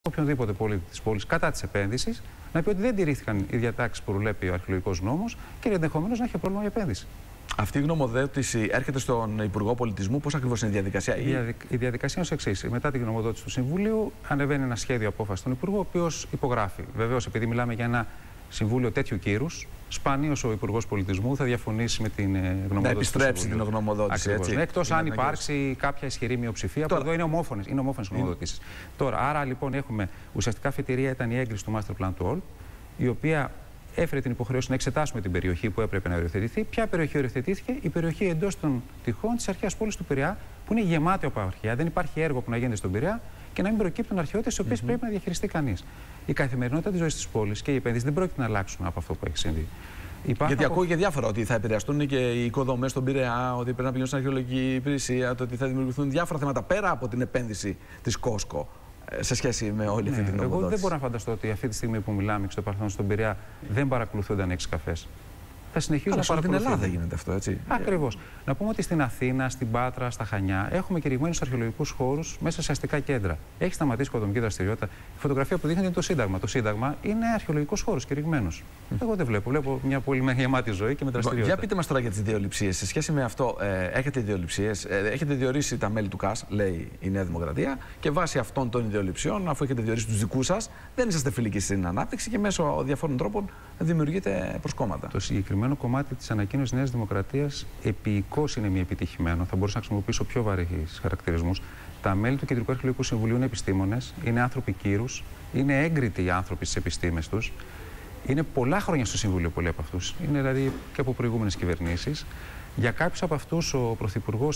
οποιονδήποτε πολίτη της πόλης κατά της επένδυσης να πει ότι δεν τηρήθηκαν οι διατάξεις που προβλέπει ο αρχαιολογικός νόμος και ενδεχομένως να έχει πρόβλημα η επένδυση. Αυτή η γνωμοδότηση έρχεται στον Υπουργό Πολιτισμού. Πώς ακριβώς είναι η διαδικασία? Η διαδικασία είναι ως εξής. Μετά την γνωμοδότηση του Συμβουλίου, ανεβαίνει ένα σχέδιο απόφαση στον Υπουργό, ο οποίος υπογράφει. Βεβαίως, επειδή μιλάμε για ένα συμβούλιο τέτοιου κύρους, σπανίως ο Υπουργός Πολιτισμού θα διαφωνήσει με την γνωμοδότηση. Να επιστρέψει την γνωμοδότηση. Εκτός αν υπάρξει κάποια ισχυρή μειοψηφία. Τώρα, εδώ είναι ομόφωνες γνωμοδοτήσεις. Τώρα, άρα λοιπόν έχουμε ουσιαστικά αφετηρία ήταν η έγκριση του Master Plan του ΟΛΠ, η οποία έφερε την υποχρέωση να εξετάσουμε την περιοχή που έπρεπε να οριοθετηθεί. Ποια περιοχή οριοθετήθηκε? Η περιοχή εντός των τυχών της αρχαίας πόλης του Πειραιά, που είναι γεμάτη από αρχαία. Δεν υπάρχει έργο που να γίνεται στον Πειραιά και να μην προκύπτουν αρχαιότητες, τις οποίες πρέπει να διαχειριστεί κανείς. Η καθημερινότητα της ζωής της πόλης και οι επενδύσεις δεν πρόκειται να αλλάξουν από αυτό που έχει συμβεί. Γιατί ακούγεται διάφορα, ότι θα επηρεαστούν και οι οικοδομές στον Πειραιά, ότι πρέπει να πηγαίνουν στην αρχαιολογική υπηρεσία, ότι θα δημιουργηθούν διάφορα θέματα πέρα από την επένδυση της Κόσκο. Σε σχέση με όλη αυτή την γνωμοδότηση. Εγώ δεν μπορώ να φανταστώ ότι αυτή τη στιγμή που μιλάμε και στο παρελθόν στον Πειραιά δεν παρακολουθούνται ανέξεις καφές. Θα συνεχίζουν να παρακολουθούν. Στην Ελλάδα γίνεται αυτό, έτσι. Ακριβώς. Να πούμε ότι στην Αθήνα, στην Πάτρα, στα Χανιά έχουμε κηρυγμένους αρχαιολογικούς χώρους μέσα σε αστικά κέντρα. Έχει σταματήσει η οικοδομική δραστηριότητα. Η φωτογραφία που δείχνει είναι το Σύνταγμα. Το Σύνταγμα είναι αρχαιολογικός χώρος κηρυγμένος. Εγώ δεν βλέπω. Βλέπω μια πολύ γεμάτη ζωή και με δραστηριότητα. Για πείτε μας τώρα για τις ιδεολειψίες. Σε σχέση με αυτό, έχετε ιδεολειψίες. Έχετε διορίσει τα μέλη του ΚΑΣ, λέει η Νέα Δημοκρατία, και βάσει αυτών των ιδεολειψιών, αφού έχετε διορίσει τους δικούς σας, δεν είσαστε φιλικοί στην ανάπτυξη και μέσω διαφόρων τρόπων δημιουργείτε προσκόμματα. Το συγκεκριμένο κομμάτι της ανακοίνωσης της Νέας Δημοκρατίας επίοικως είναι μη επιτυχημένο. Θα μπορούσα να χρησιμοποιήσω πιο βαρύς χαρακτηρισμούς. Τα μέλη του Κεντρικού Αρχαιολογικού Συμβουλίου είναι επιστήμονες, είναι άνθρωποι κύρους, είναι έγκριτοι οι άνθρωποι στις επιστήμες τους. Είναι πολλά χρόνια στο Συμβούλιο πολλοί από αυτούς. Είναι δηλαδή και από προηγούμενες κυβερνήσεις. Για κάποιους από αυτούς ο Πρωθυπουργός,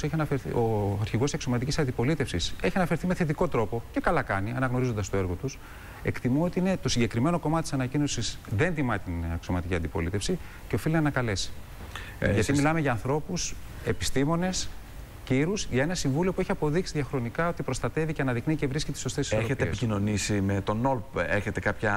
ο Αρχηγός Αξιωματικής Αντιπολίτευσης, έχει αναφερθεί με θετικό τρόπο και καλά κάνει, αναγνωρίζοντας το έργο τους. Εκτιμώ ότι είναι το συγκεκριμένο κομμάτι της ανακοίνωσης δεν τιμά την αξιωματική αντιπολίτευση και οφείλει να ανακαλέσει. Γιατί μιλάμε για ανθρώπους, επιστήμονες, κύρους, για ένα συμβούλιο που έχει αποδείξει διαχρονικά ότι προστατεύει και αναδεικνύει και βρίσκει τις σωστές ισορροπίες. Έχετε επικοινωνήσει με τον ΟΛΠ, έχετε κάποια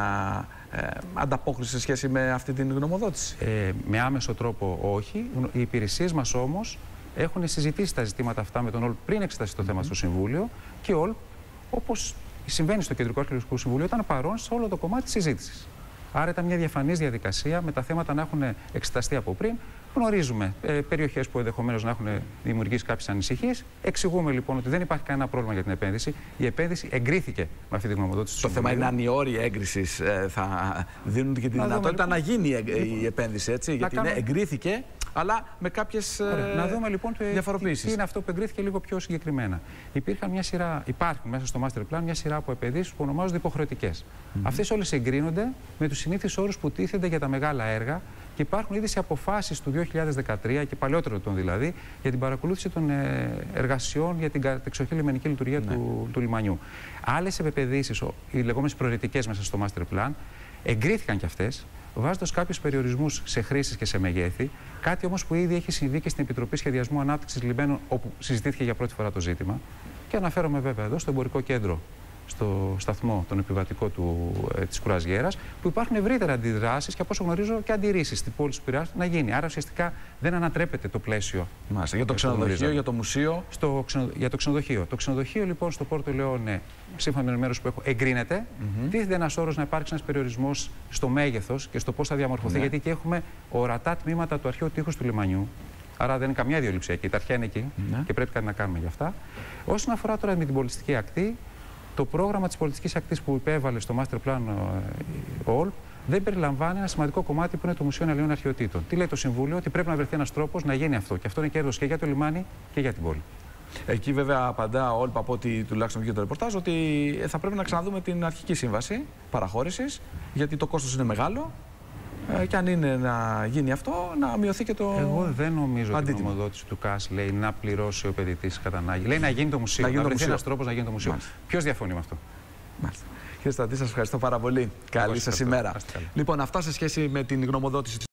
ανταπόκριση σε σχέση με αυτή την γνωμοδότηση? Με άμεσο τρόπο όχι. Οι υπηρεσίες μας όμως έχουν συζητήσει τα ζητήματα αυτά με τον ΟΛΠ πριν εξετάσει το θέμα στο Συμβούλιο και ο ΟΛΠ, όπως συμβαίνει στο Κεντρικό Αρχαιολογικό Συμβούλιο, ήταν παρόν σε όλο το κομμάτι της συζήτησης. Άρα ήταν μια διαφανής διαδικασία με τα θέματα να έχουν εξεταστεί από πριν. Γνωρίζουμε περιοχές που ενδεχομένως να έχουν δημιουργήσει κάποιες ανησυχίες. Εξηγούμε λοιπόν ότι δεν υπάρχει κανένα πρόβλημα για την επένδυση. Η επένδυση εγκρίθηκε με αυτή τη γνωμοδότηση. Το θέμα είναι αν οι όροι έγκρισης θα δίνουν και τη δυνατότητα λοιπόν να γίνει η επένδυση, έτσι. Γιατί εγκρίθηκε, αλλά με κάποιες να δούμε λοιπόν διαφοροποιήσεις. Τι είναι αυτό που εγκρίθηκε λίγο πιο συγκεκριμένα. Υπάρχουν μέσα στο Master Plan μια σειρά από επενδύσεις που ονομάζονται υποχρεωτικές. Αυτές όλες εγκρίνονται με τους συνήθεις όρους που τίθενται για τα μεγάλα έργα και υπάρχουν ήδη σε αποφάσεις του 2013 και παλαιότερο δηλαδή για την παρακολούθηση των εργασιών για την κατεξοχή λιμενική λειτουργία του λιμανιού. Άλλες επενδύσεις, οι λεγόμενες προαιρετικές μέσα στο Master Plan, εγκρίθηκαν κι αυτές, βάζοντας κάποιους περιορισμούς σε χρήσεις και σε μεγέθη. Κάτι όμως που ήδη έχει συμβεί και στην Επιτροπή Σχεδιασμού Ανάπτυξης Λιμένων, όπου συζητήθηκε για πρώτη φορά το ζήτημα. Και αναφέρομαι βέβαια εδώ στο εμπορικό κέντρο, στο σταθμό τον επιβατικό της Κουραζιέρας, που υπάρχουν ευρύτερα αντιδράσεις και από όσο γνωρίζω και αντιρρήσεις στην πόλη του Πειραιά να γίνει. Άρα ουσιαστικά δεν ανατρέπεται το πλαίσιο. Μάλιστα. Για το ξενοδοχείο, για το μουσείο. Για το ξενοδοχείο. Το ξενοδοχείο λοιπόν στο Πόρτο Λεόνε, σύμφωνα με την ενημέρωση που έχω, εγκρίνεται. Τίθεται ένας όρος να υπάρξει ένας περιορισμός στο μέγεθος και στο πώς θα διαμορφωθεί, γιατί εκεί έχουμε ορατά τμήματα του αρχαίου τείχους του λιμανιού. Άρα δεν είναι καμιά ιδεολειψία εκεί. Τα αρχαία είναι εκεί και πρέπει κάτι να κάνουμε γι' αυτά. Όσον αφορά τώρα με την πολιτιστική ακτή, το πρόγραμμα της πολιτιστικής ακτής που υπέβαλε στο Master Plan ο ΟΛΠ δεν περιλαμβάνει ένα σημαντικό κομμάτι που είναι το Μουσείο Εναλλίων Αρχαιοτήτων. Τι λέει το Συμβούλιο? Ότι πρέπει να βρεθεί ένας τρόπος να γίνει αυτό. Και αυτό είναι κέρδος και για το λιμάνι και για την πόλη. Εκεί βέβαια απαντά ο ΟΛΠ, από ό,τι τουλάχιστον βγήκε το ρεπορτάζ, ότι θα πρέπει να ξαναδούμε την αρχική σύμβαση παραχώρησης, γιατί το κόστος είναι μεγάλο. Και αν είναι να γίνει αυτό, να μειωθεί και το. Εγώ δεν νομίζω ότι η γνωμοδότηση του ΚΑΣ λέει να πληρώσει ο επενδυτής κατά ανάγκη. Λέει να γίνει το μουσείο. Να βρεθεί ένας τρόπος να γίνει το μουσείο. Ποιος διαφωνεί με αυτό? Μάλιστα. Κύριε Στρατή, σας ευχαριστώ πάρα πολύ. Καλή σας ημέρα. Λοιπόν, αυτά σε σχέση με την γνωμοδότηση